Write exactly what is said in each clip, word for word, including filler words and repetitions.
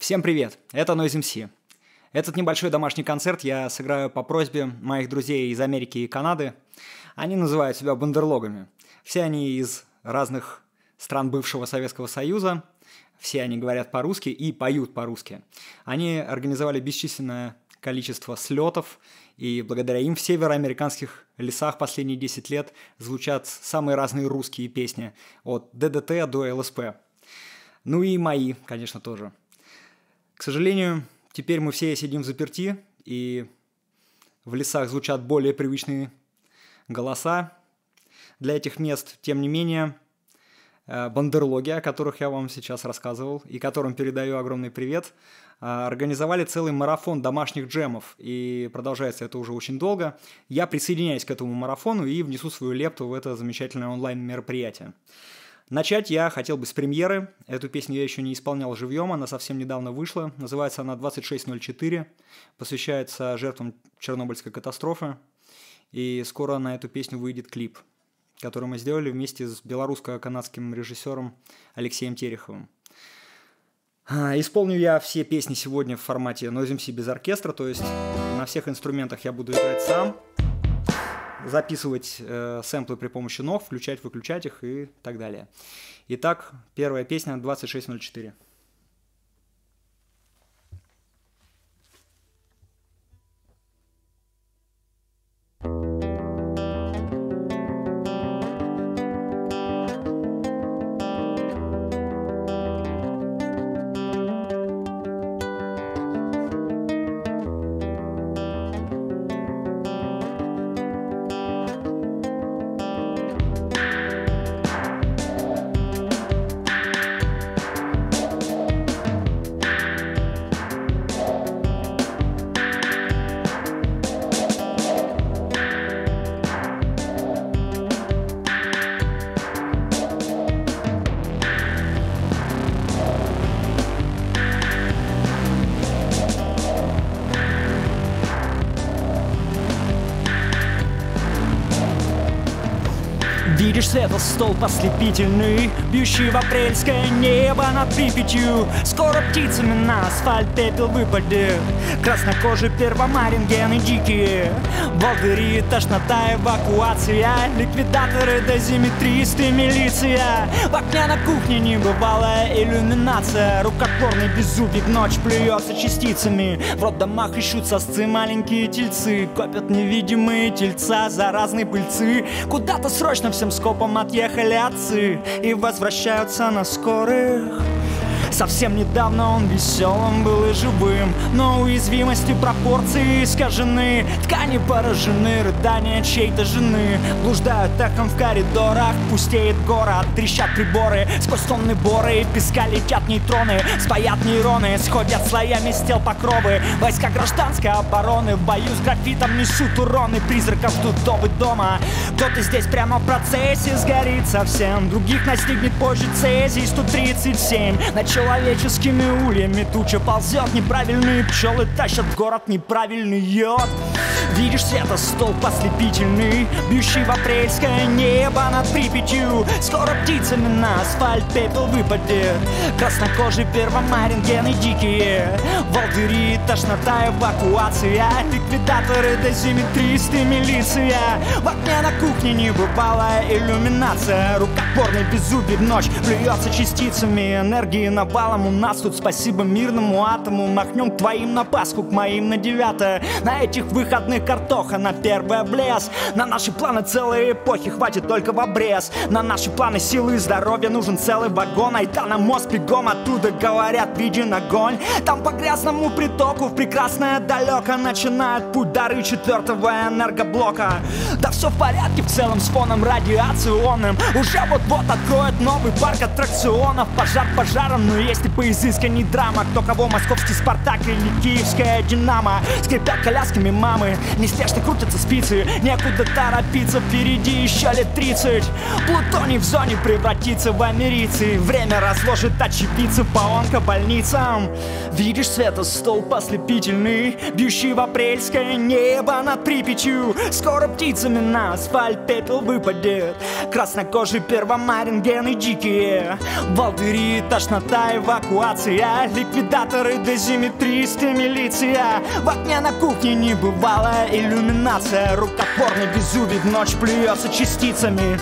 Всем привет, это Noise эм си. Этот небольшой домашний концерт я сыграю по просьбе моих друзей из Америки и Канады. Они называют себя бандерлогами. Все они из разных стран бывшего Советского Союза. Все они говорят по-русски и поют по-русски. Они организовали бесчисленное количество слетов, и благодаря им в североамериканских лесах последние десять лет звучат самые разные русские песни, от ДДТ до эл эс пэ. Ну и мои, конечно, тоже. К сожалению, теперь мы все сидим взаперти, и в лесах звучат более привычные голоса. Для этих мест, тем не менее, бандерлоги, о которых я вам сейчас рассказывал, и которым передаю огромный привет, организовали целый марафон домашних джемов, и продолжается это уже очень долго. Я присоединяюсь к этому марафону и внесу свою лепту в это замечательное онлайн-мероприятие. Начать я хотел бы с премьеры. Эту песню я еще не исполнял живьем, она совсем недавно вышла. Называется она двадцать шесть ноль четыре, посвящается жертвам Чернобыльской катастрофы. И скоро на эту песню выйдет клип, который мы сделали вместе с белорусско-канадским режиссером Алексеем Тереховым. Исполню я все песни сегодня в формате Noise эм си без оркестра, то есть на всех инструментах я буду играть сам, записывать э, сэмплы при помощи ног, включать, выключать их и так далее. Итак, первая песня двадцать шесть ноль четыре. Видишь, это столб ослепительный, бьющий в апрельское небо над Припятью. Скоро птицами на асфальт пепел выпадет, краснокожие первомарингены дикие, волдыри, тошнота, эвакуация, ликвидаторы, дозиметристы, милиция. В окне на кухне небывалая иллюминация, рукотворный беззубик ночь плюется частицами. В роддомах ищут сосцы маленькие тельцы, копят невидимые тельца заразные пыльцы. Куда-то срочно всем скопом отъехали отцы и возвращаются на скорых. Совсем недавно он веселым был и живым, но уязвимости пропорции искажены. Ткани поражены, рыдания чьей-то жены блуждают эхом в коридорах, пустеет город, трещат приборы, сквозь тонны боры и песка летят нейтроны, спаят нейроны, сходят слоями с тел покровы. Войска гражданской обороны в бою с графитом несут уроны, призраков ждут вдовы дома. Кто-то здесь прямо в процессе сгорит совсем, других настигнет позже цезий сто тридцать семь. Человеческими ульями туча ползет, неправильные пчелы тащат в город неправильный йод. Видишь, светостолб ослепительный, бьющий в апрельское небо над Припятью. Скоро птицами на асфальт пепел выпадет, краснокожие первомарингены дикие, волдыри, тошнота, эвакуация, ликвидаторы, дозиметристы, милиция. В окне на кухне небывалая иллюминация, рукотворный беззубик ночь плюется частицами энергии навалом. У нас тут спасибо мирному атому, махнем к твоим на Пасху, к моим на девятое. На этих выходных картоха на первое в лес. На наши планы целые эпохи хватит только в обрез. На наши планы силы и здоровья нужен целый вагон. Айда на мост бегом, оттуда говорят виден огонь. Там по грязному притоку в прекрасное далеко начинает путь дары четвертого энергоблока. Да все в порядке в целом с фоном радиационным, уже вот-вот откроет новый парк аттракционов. Пожар пожаром, но есть и поизысканней драма. Кто кого, московский Спартак или киевская Динамо. Скрипят колясками мамы, неспешно крутятся спицы, некуда торопиться, впереди еще лет тридцать. Плутоний в зоне превратится в америцы, время разложит очевидцев по онкобольницам. Видишь светостолб ослепительный, бьющий в апрельское небо над Припятью. Скоро птицами на асфальт пепел выпадет, краснокожий первомарин, гены дикие, волдыри, тошнота, эвакуация, ликвидаторы, дозиметристы, милиция. В окне на кухне небывалая иллюминация, рукотворный Везувий в ночь плюется частицами.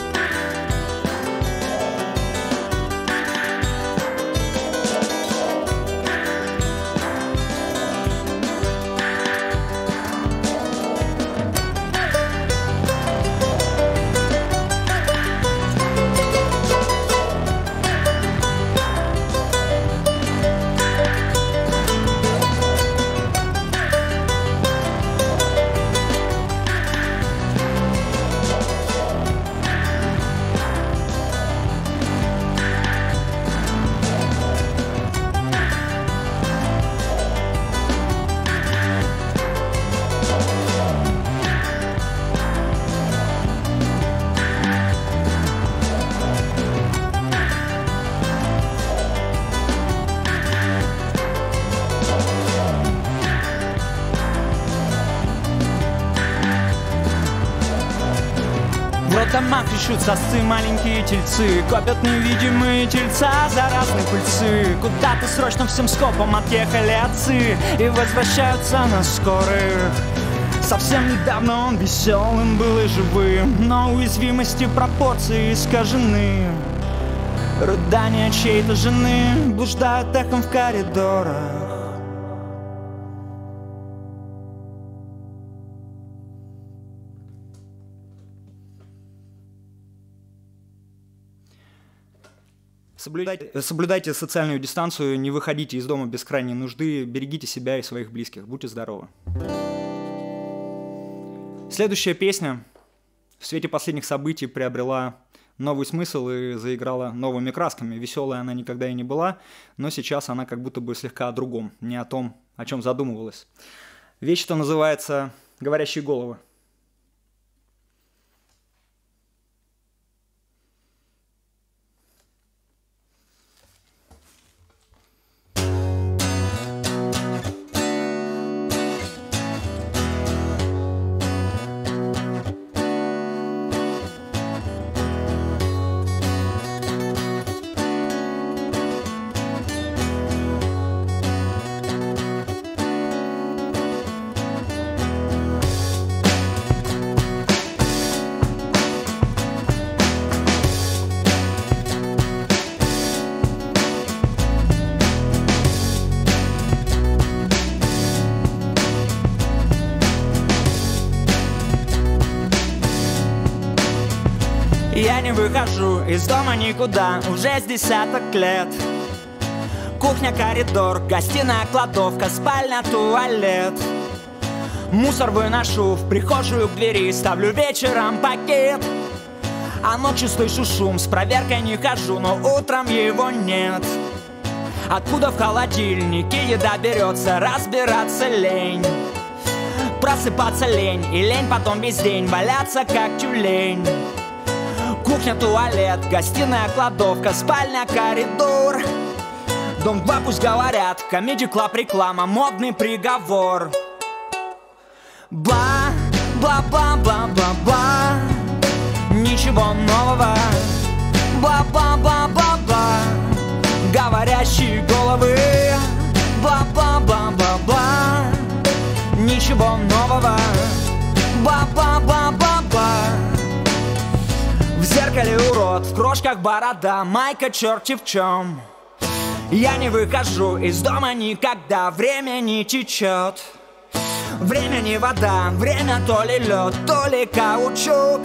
В домах ищут сосцы маленькие тельцы, копят невидимые тельца за разные пыльцы. Куда-то срочно всем скопом отъехали отцы и возвращаются на скорых. Совсем недавно он веселым был и живым, но уязвимости пропорции искажены. Рыдания чьей-то жены блуждают эхом в коридорах. Соблюдайте, соблюдайте социальную дистанцию, не выходите из дома без крайней нужды, берегите себя и своих близких, будьте здоровы. Следующая песня в свете последних событий приобрела новый смысл и заиграла новыми красками. Веселая она никогда и не была, но сейчас она как будто бы слегка о другом, не о том, о чем задумывалась. Вещь, что называется «Говорящие головы». Я не выхожу из дома никуда уже с десяток лет. Кухня, коридор, гостиная, кладовка, спальня, туалет. Мусор выношу в прихожую к двери, ставлю вечером пакет. А ночью слышу шум, с проверкой не хожу, но утром его нет. Откуда в холодильнике еда берется, разбираться лень. Просыпаться лень, и лень потом весь день валяться как тюлень. Кухня, туалет, гостиная, кладовка, спальня, коридор. Дом два пусть говорят, Comedy Club реклама, модный приговор. Бла, бла, бла, бла, бла, бла. Ничего нового. Бла, бла, бла, бла, бла. Говорящие головы. Бла, бла, бла, бла, бла. Ничего нового. Бла, бла, бла, бла, бла. В зеркале урод, в крошках борода, майка черти в чем. Я не выхожу из дома никогда, время не течет. Время не вода, время то ли лед, то ли каучук.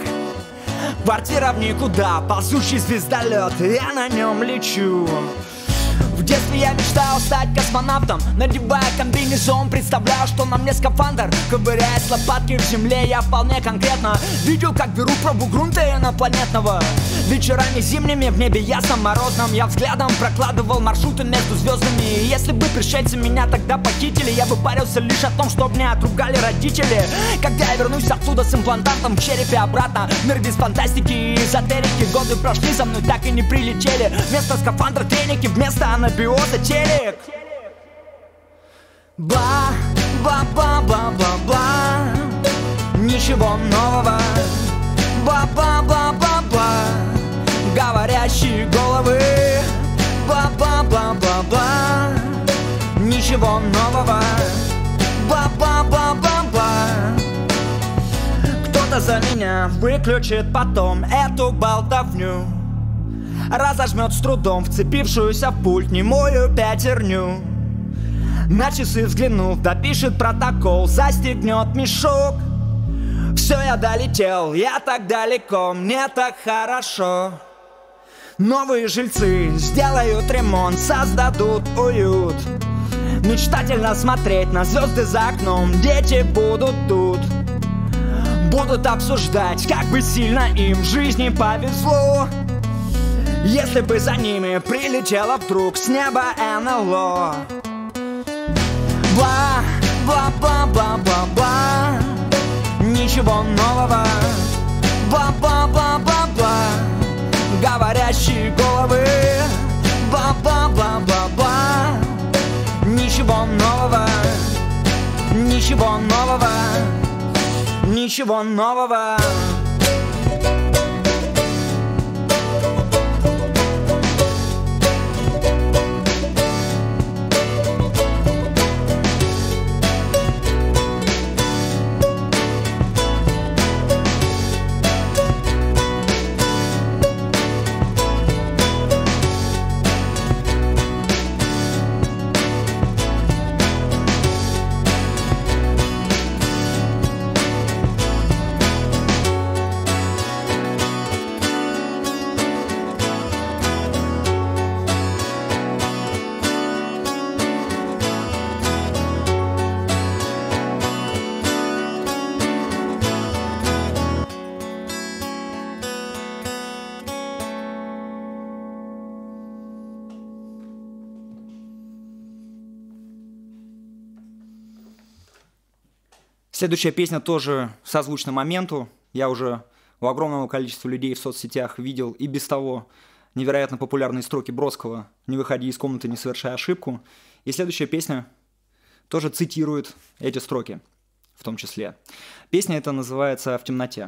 Квартира в никуда, ползущий звездолет, я на нем лечу. В В детстве я мечтал стать космонавтом, надевая комбинезон, представлял, что на мне скафандр. Ковыряясь лопатки в земле, я вполне конкретно видел, как беру пробу грунта инопланетного. Вечерами зимними в небе ясном морозном я взглядом прокладывал маршруты между звездами. И если бы пришельцы меня тогда похитили, я бы парился лишь о том, чтобы меня отругали родители. Когда я вернусь оттуда с имплантантом в черепе обратно, мир без фантастики и эзотерики. Годы прошли, за мной так и не прилетели. Вместо скафандра треники, вместо анабиоза телек. Ба-ба-ба-ба-ба-ба, ничего нового. Ба-ба-ба-ба-ба, говорящие головы. Ба-ба-ба-ба-ба, ничего нового. Ба-ба-ба-ба-ба, кто-то за меня выключит потом эту болтовню, разожмет с трудом вцепившуюся в пульт немую пятерню. На часы взглянув, допишет протокол, застегнет мешок. Все, я долетел, я так далеко, мне так хорошо. Новые жильцы сделают ремонт, создадут уют. Мечтательно смотреть на звезды за окном, дети будут тут. Будут обсуждать, как бы сильно им в жизни повезло, если бы за ними прилетело вдруг с неба эн эл о. Ба-ба-ба-ба-ба, ничего нового. Ба-ба-ба-ба-ба, говорящие головы. Ба-ба-ба-ба-ба, ничего нового. Ничего нового. Ничего нового. Следующая песня тоже созвучна моменту. Я уже у огромного количества людей в соцсетях видел и без того невероятно популярные строки Бродского «Не выходи из комнаты, не совершай ошибку». И следующая песня тоже цитирует эти строки в том числе. Песня эта называется «В темноте».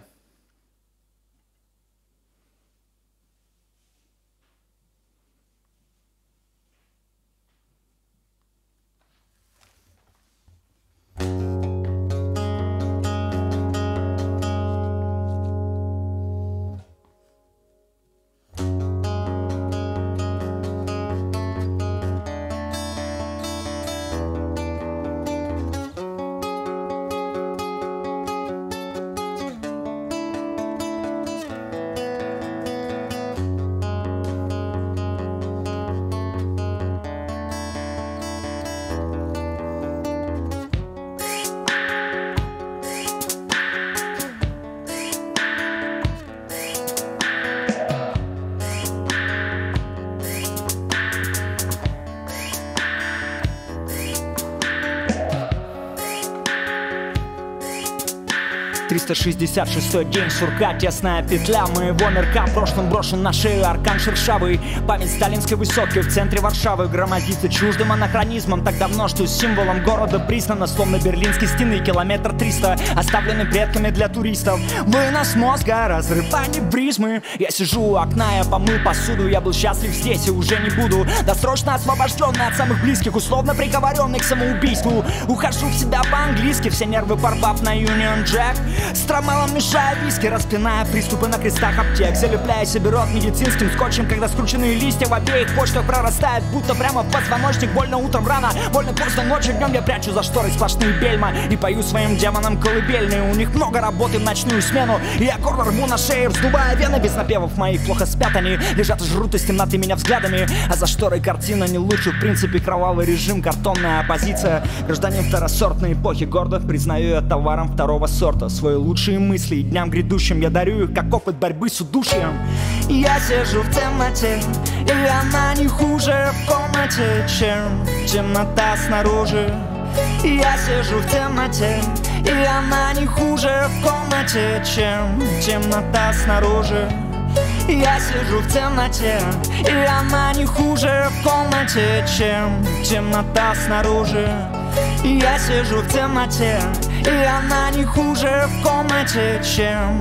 триста шестьдесят шестой день сурка, тесная петля моего мирка. В прошлом брошен на шею аркан шершавый. Память сталинской высотки в центре Варшавы громоздится чуждым анахронизмом так давно, что символом города признано, словно берлинские стены, километр триста, оставлены предками для туристов. Вынос мозга, разрывание призмы. Я сижу у окна, я помыл посуду, я был счастлив здесь и уже не буду. Досрочно освобожденный от самых близких, условно приговоренный к самоубийству. Ухожу в себя по-английски, все нервы порвав на Union Jack. С тромелом мешая виски, распиная приступы на крестах аптек. Залепляя себе рот медицинским скотчем, когда скрученные листья в обеих почках прорастают, будто прямо в позвоночник. Больно утром рано, больно поздно ночью, днем я прячу за шторой сплошные бельма и пою своим демонам колыбельные. У них много работы в ночную смену, и я горло рву на шее, вздувая вены. Без напевов моих плохо спят они, лежат и жрут из темноты меня взглядами. А за шторой картина не лучше, в принципе кровавый режим, картонная оппозиция. Гражданин второсортной эпохи, гордо признаю я товаром второго сорта. Свои лучшие мысли и дням грядущим я дарю их, как опыт борьбы с удушьем. Я сижу в темноте, и она не хуже в комнате, чем темнота снаружи. Я сижу в темноте, и она не хуже в комнате, чем темнота снаружи. Я сижу в темноте, и она не хуже в комнате, чем темнота снаружи. Я сижу в темноте, и она не хуже в комнате, чем...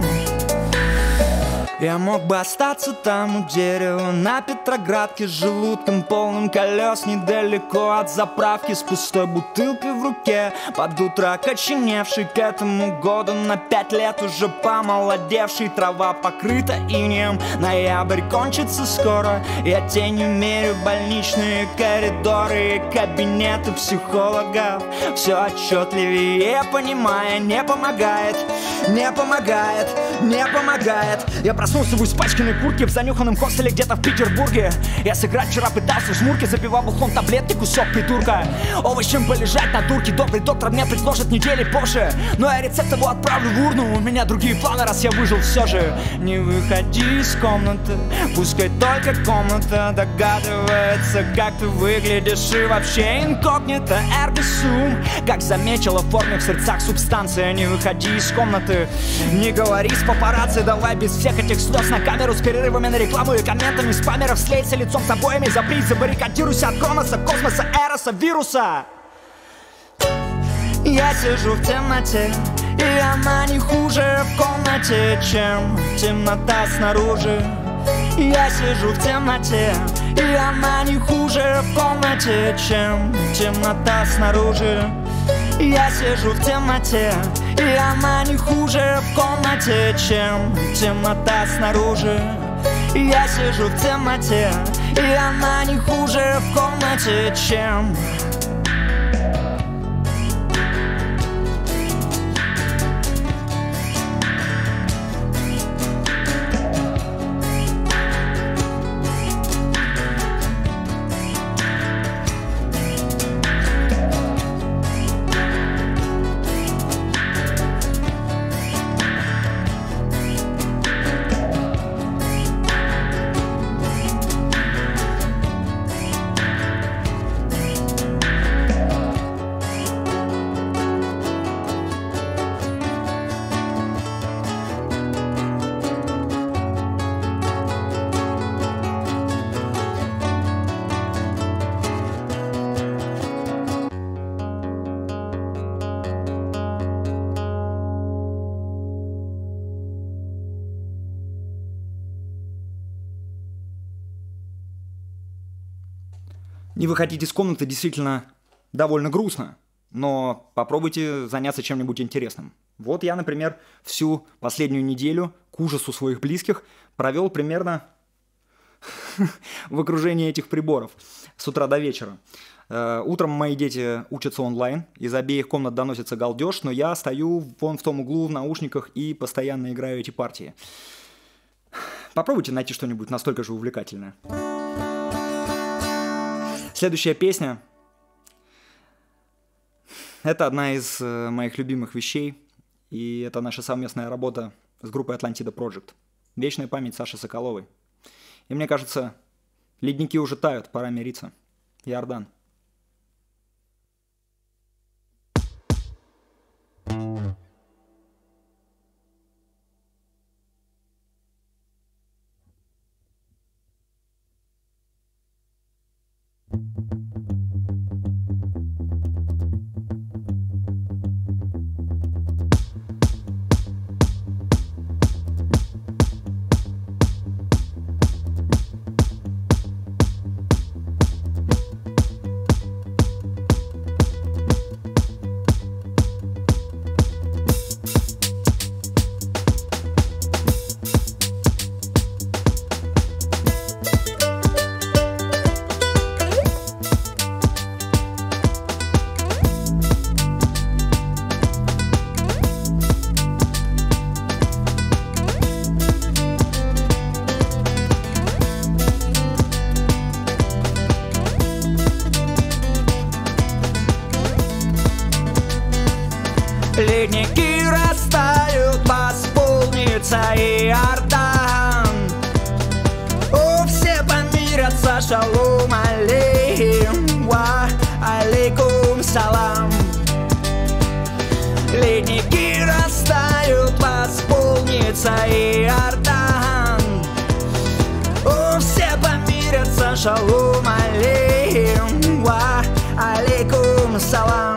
Я мог бы остаться там у дерева на Петроградке, с желудком полным колес, недалеко от заправки, с пустой бутылкой в руке, под утро окоченевший к этому году на пять лет уже помолодевший. Трава покрыта инеем, ноябрь кончится скоро. Я тенью мерю больничные коридоры и кабинеты психологов, все отчетливее понимая, не помогает, не помогает, не помогает. Я проснулся в испачканной куртке в занюханном хостеле где-то в Петербурге. Я сыграть вчера пытался в жмурке, запивал бухлом таблетки, кусок придурка. Овощем полежать на дурке, добрый доктор мне предложит недели позже, но я рецепт его отправлю в урну. У меня другие планы, раз я выжил все же. Не выходи из комнаты, пускай только комната догадывается, как ты выглядишь, и вообще инкогнито эрго сум. Как заметила в форме в сердцах субстанция. Не выходи из комнаты, не говори с папарацци, давай без всех этих слез на камеру, с перерывами на рекламу и комментами спамеров. Слейся лицом с обоями, запрись, забаррикадируйся от Кроноса, космоса, эроса, вируса. Я сижу в темноте, и она не хуже в комнате, чем темнота снаружи. Я сижу в темноте, и она не хуже в комнате, чем темнота снаружи. Я сижу в темноте, и она не хуже в комнате, чем темнота снаружи. Я сижу в темноте, и она не хуже в комнате, чем... Не выходить из комнаты действительно довольно грустно, но попробуйте заняться чем-нибудь интересным. Вот я, например, всю последнюю неделю к ужасу своих близких провел примерно в окружении этих приборов с утра до вечера. Утром мои дети учатся онлайн, из обеих комнат доносится галдеж, но я стою вон в том углу в наушниках и постоянно играю эти партии. Попробуйте найти что-нибудь настолько же увлекательное. Следующая песня – это одна из моих любимых вещей, и это наша совместная работа с группой Атлантида Project. Вечная память Саши Соколовой. И мне кажется, ледники уже тают, пора мириться. Иордан. Ледники растают, восполнится Иордан. О, все помирятся, шалом алейхим, ва алейкум салам. Ледники растают, восполнится Иордан. О, все помирятся, шалом алейхим, ва алейкум салам.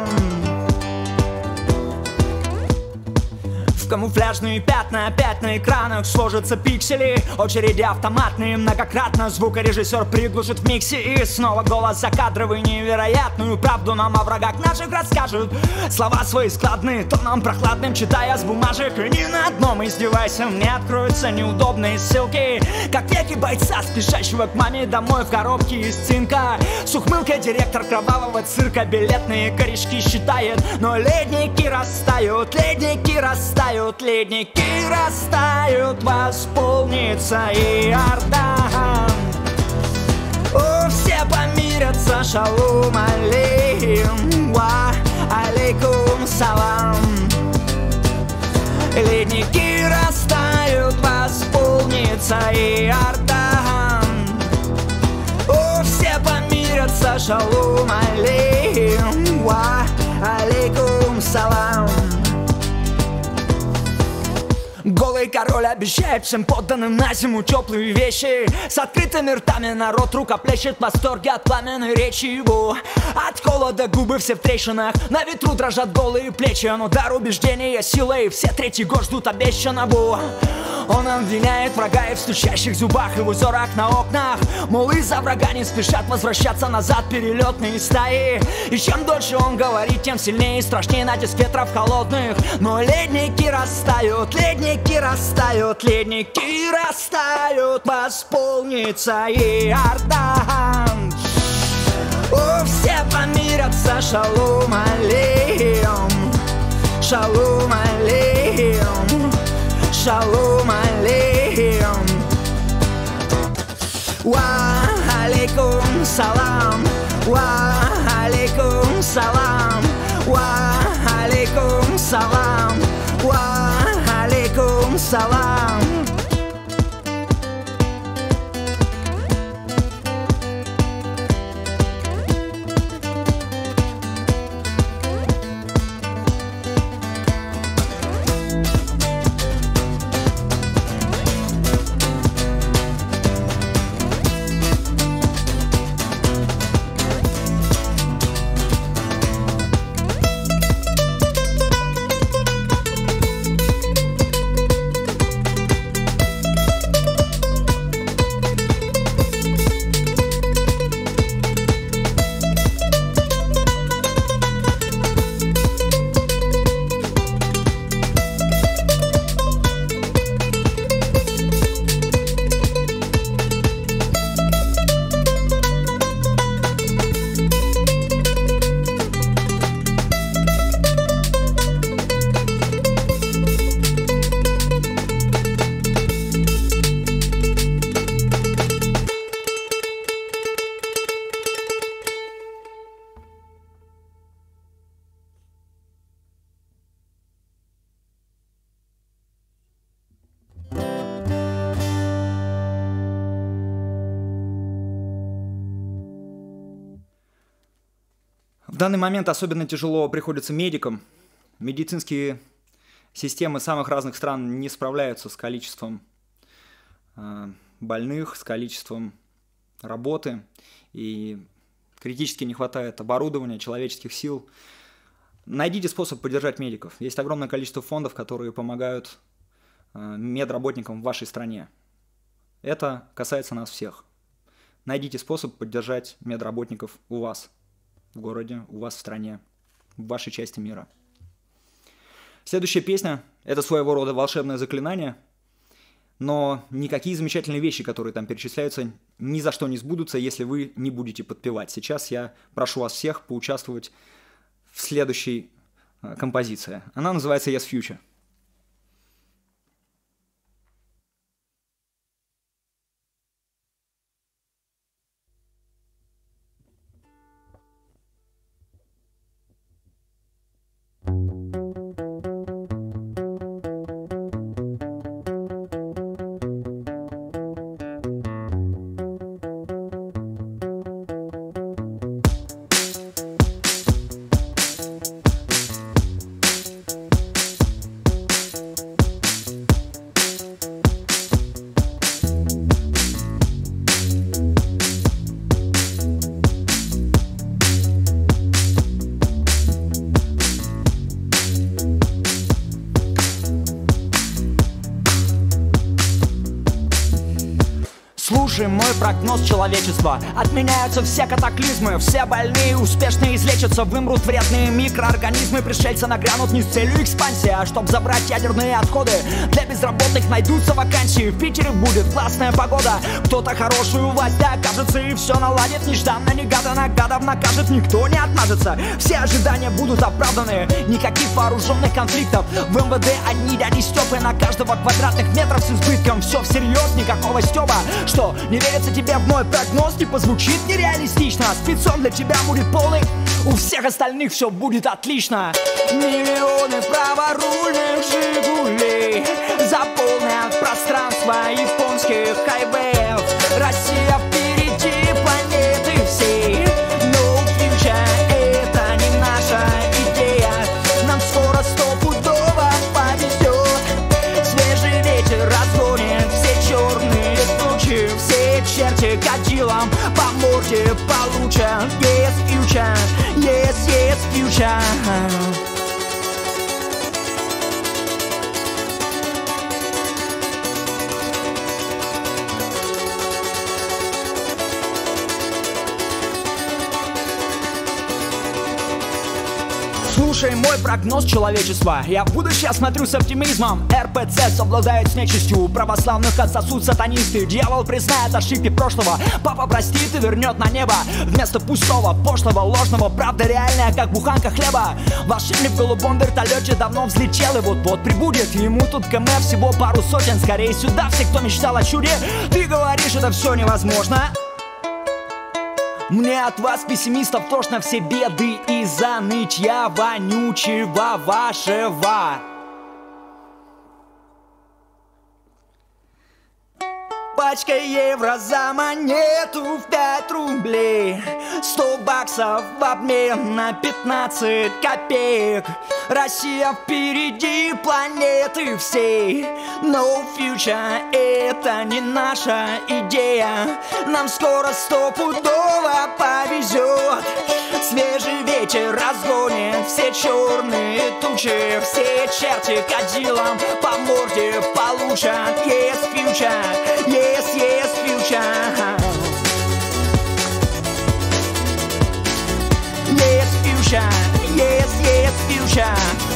В камуфляжные пятна опять на экранах сложатся пиксели. Очереди автоматные, многократно звукорежиссер приглушит в миксе. И снова голос закадровый, невероятную правду нам о врагах наших расскажут. Слова свои складные, тоном прохладным читая с бумажек. И ни на одном из девайсов не откроются неудобные ссылки. Как веки бойца, спешащего к маме домой в коробке из цинка. С ухмылкой директор кровавого цирка билетные корешки считает. Но ледники растают, ледники растают. Ледники растают, восполнится Иордан. О, все помирятся, шалом алейхим, ва алейкум салам. Ледники растают, восполнится Иордан. О, все помирятся, шалом алейхим, ва алейкум салам. Голый король обещает всем подданным на зиму теплые вещи. С открытыми ртами народ рукоплещет в восторге от пламенной речи его. От холода губы все в трещинах, на ветру дрожат голые плечи. Но дар убеждения силой, все третий год ждут обещанного. Он обвиняет врага и в стучащих зубах, и в узорах на окнах. Мол, из-за врага не спешат возвращаться назад перелетные стаи. И чем дольше он говорит, тем сильнее и страшнее натиск ветров холодных. Но ледники растают, ледники растают, ледники растают, восполнится Иордан. О, все помирятся, шалом алейхим, шалом алейхим, шалом алейхим, ва алейкум салам, ва алейкум салам, ва алейкум салам, ва алейкум салам. В данный момент особенно тяжело приходится медикам. Медицинские системы самых разных стран не справляются с количеством э, больных, с количеством работы, и критически не хватает оборудования, человеческих сил. Найдите способ поддержать медиков. Есть огромное количество фондов, которые помогают э, медработникам в вашей стране. Это касается нас всех. Найдите способ поддержать медработников у вас в городе, у вас в стране, в вашей части мира. Следующая песня – это своего рода волшебное заклинание, но никакие замечательные вещи, которые там перечисляются, ни за что не сбудутся, если вы не будете подпевать. Сейчас я прошу вас всех поучаствовать в следующей э, композиции. Она называется Yes Future. Слушай мой прогноз человечества. Отменяются все катаклизмы, все больные успешно излечатся. Вымрут вредные микроорганизмы, пришельцы нагрянут не с целью экспансии, а чтоб забрать ядерные отходы. Для безработных найдутся вакансии, в Питере будет классная погода. Кто-то хорошую власть окажется и все наладит. Нежданно-негаданно гадов накажет, никто не отмажется. Все ожидания будут оправданы, никаких вооруженных конфликтов. В эм вэ дэ одни дяди Стёпы на каждого квадратных метров с избытком. Все всерьез, никакого стёба. Что, не верится тебе в мой прогноз? Типа звучит нереалистично. Спецом для тебя будет полный, у всех остальных все будет отлично. Миллионы праворульных «Жигулей» заполнят пространство японских хайвеев. Россия впереди планеты всей. No future — это не наша идея. Нам скоро стопудово повезет. Свежий ветер разгонит все черные тучи. Все черти кадилом по морде получат. Yes, future, yes, yes, future. Слушай мой прогноз человечества. Я в будущее смотрю с оптимизмом. эр пэ цэ совладает с нечистью, у православных отсосут сатанисты. Дьявол признает ошибки прошлого, папа простит и вернет на небо. Вместо пустого, пошлого, ложного, правда реальная, как буханка хлеба. Волшебник в голубом вертолете давно взлетел и вот-вот прибудет. Ему тут км всего пару сотен. Скорее сюда все, кто мечтал о чуде. Ты говоришь, это все невозможно. Мне от вас, пессимистов, тошно, все беды из-за нытья вонючего вашего. Пачка евро за монету в пять рублей. Сто баксов в обмен на пятнадцать копеек. Россия впереди планеты всей. No future — это не наша идея. Нам скоро стопудово повезет. Свежий ветер разгонит все черные тучи. Все черти кадилом по морде получат. Yes, future, yes, yes, future. Yes, future, yes, yes, future.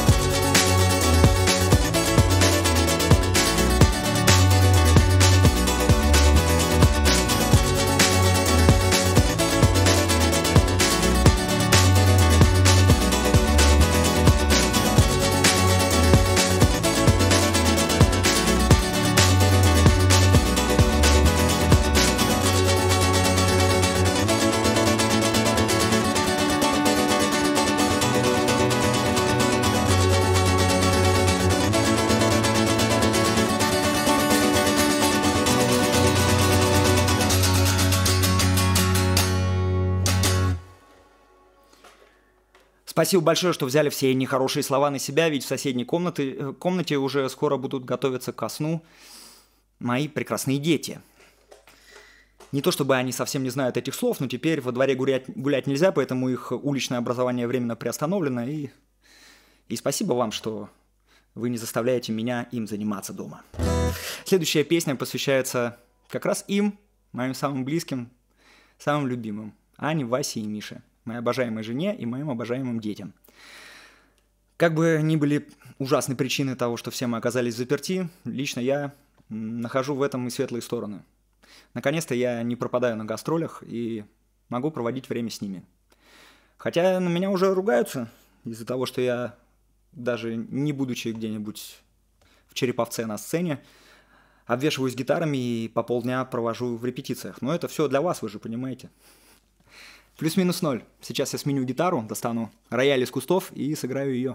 Спасибо большое, что взяли все нехорошие слова на себя, ведь в соседней комнате, комнате уже скоро будут готовиться ко сну мои прекрасные дети. Не то чтобы они совсем не знают этих слов, но теперь во дворе гулять, гулять нельзя, поэтому их уличное образование временно приостановлено. И, и спасибо вам, что вы не заставляете меня им заниматься дома. Следующая песня посвящается как раз им, моим самым близким, самым любимым, Ане, Васе и Мише, моей обожаемой жене и моим обожаемым детям. Как бы ни были ужасные причины того, что все мы оказались заперти, лично я нахожу в этом и светлые стороны. Наконец-то я не пропадаю на гастролях и могу проводить время с ними. Хотя на меня уже ругаются из-за того, что я, даже не будучи где-нибудь в Череповце на сцене, обвешиваюсь гитарами и по полдня провожу в репетициях. Но это все для вас, вы же понимаете. Плюс-минус ноль. Сейчас я сменю гитару, достану рояль из кустов и сыграю ее.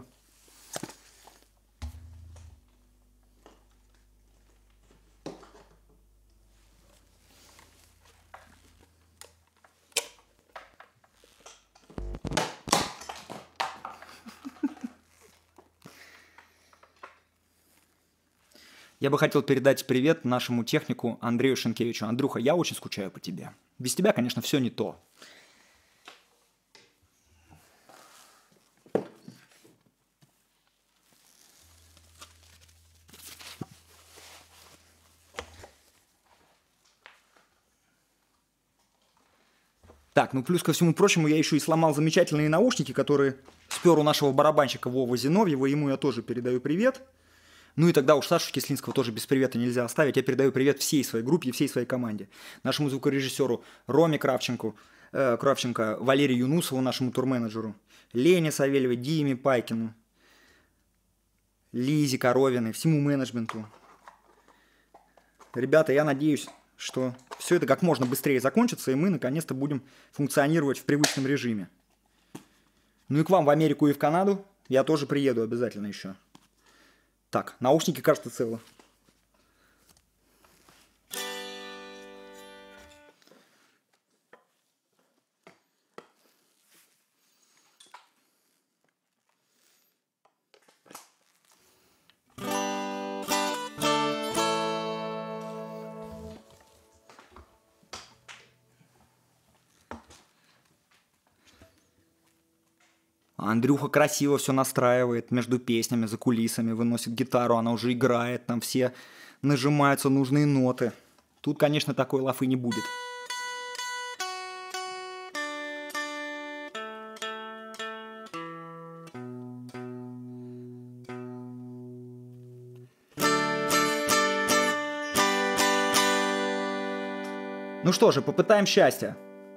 Я бы хотел передать привет нашему технику Андрею Шенкевичу. Андрюха, я очень скучаю по тебе. Без тебя, конечно, все не то. Так, ну плюс ко всему прочему, я еще и сломал замечательные наушники, которые спер у нашего барабанщика Вовы Зиновьева, ему я тоже передаю привет. Ну и тогда уж Сашу Кислинского тоже без привета нельзя оставить. Я передаю привет всей своей группе, всей своей команде. Нашему звукорежиссеру Роме Кравченко, э, Кравченко, Валерию Юнусову, нашему турменеджеру, Лене Савельевой, Диме Пайкину, Лизе Коровиной, всему менеджменту. Ребята, я надеюсь, что все это как можно быстрее закончится, и мы наконец-то будем функционировать в привычном режиме. Ну и к вам в Америку и в Канаду я тоже приеду обязательно еще. Так, наушники, кажется, целы. Андрюха красиво все настраивает между песнями, за кулисами, выносит гитару, она уже играет, там все нажимаются нужные ноты. Тут, конечно, такой лафы не будет. Ну что же, попытаем счастья.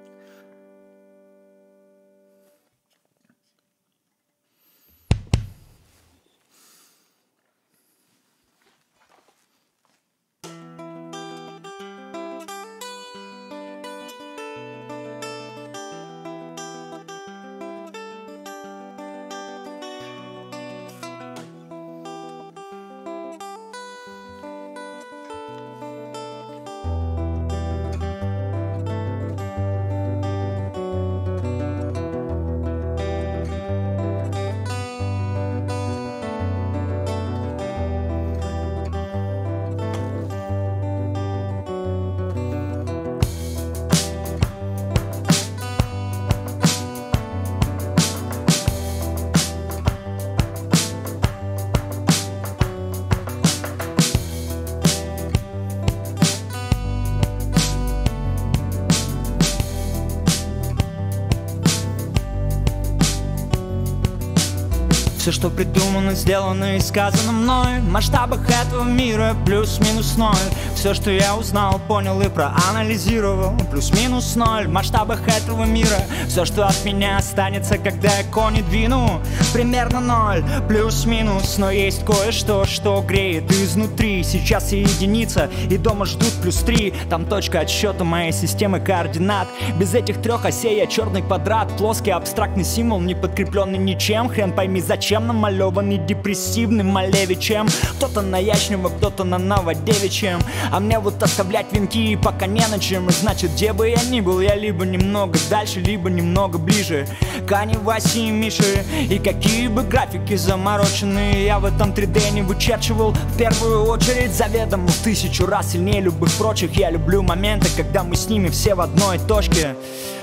Все, что придумано, сделано и сказано мной, в масштабах этого мира плюс-минус ноль. Все, что я узнал, понял и проанализировал, плюс-минус ноль. В масштабах этого мира все, что от меня останется, когда я кони двину, примерно ноль, плюс-минус. Но есть кое-что, что греет изнутри. Сейчас я единица, и дома ждут плюс три. Там точка отсчета моей системы координат. Без этих трех осей я черный квадрат, плоский абстрактный символ, не подкрепленный ничем. Хрен пойми зачем, намалеванный депрессивным Малевичем. Кто-то на Ячнево, кто-то на Новодевичьем, а мне вот оставлять венки пока не на чем. И значит, где бы я ни был, я либо немного дальше, либо немного ближе к Ане, Васе и Мише. И какие бы графики замороченные я в этом три дэ не вычерчивал, в первую очередь заведомо в тысячу раз сильнее любых прочих. Я люблю моменты, когда мы с ними все в одной точке.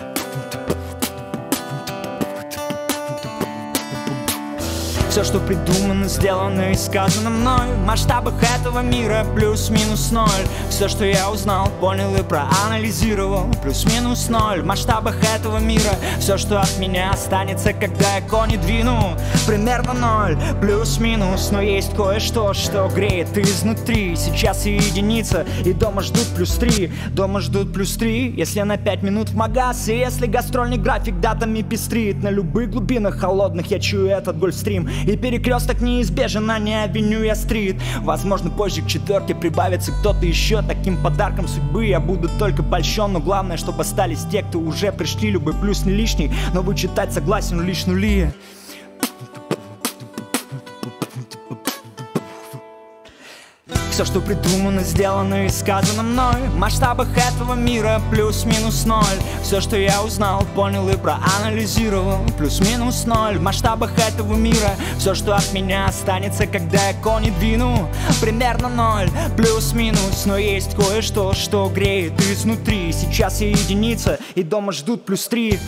Все, что придумано, сделано и сказано мной, в масштабах этого мира плюс-минус ноль. Все, что я узнал, понял и проанализировал, плюс-минус ноль. В масштабах этого мира все, что от меня останется, когда я кони двину, примерно ноль, плюс-минус. Но есть кое-что, что греет изнутри. Сейчас я единица, и дома ждут плюс три. Дома ждут плюс три, если на пять минут в магаз. И если гастрольный график датами пестрит, на любых глубинах холодных я чую этот гольфстрим. И перекресток неизбежен, а не авеню, я стрит. Возможно, позже к четверке прибавится кто-то еще. Таким подарком судьбы я буду только польщен. Но главное, чтобы остались те, кто уже пришли. Любой плюс не лишний, но вычитать согласен лишь нули. Все, что придумано, сделано и сказано мной, в масштабах этого мира плюс-минус ноль. Все, что я узнал, понял и проанализировал, плюс-минус ноль. В масштабах этого мира все, что от меня останется, когда я кони двину, примерно ноль, плюс-минус. Но есть кое-что, что греет изнутри. Сейчас я единица, и дома ждут плюс три.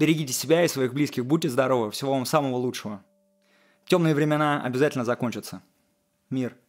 Берегите себя и своих близких, будьте здоровы, всего вам самого лучшего. Темные времена обязательно закончатся. Мир.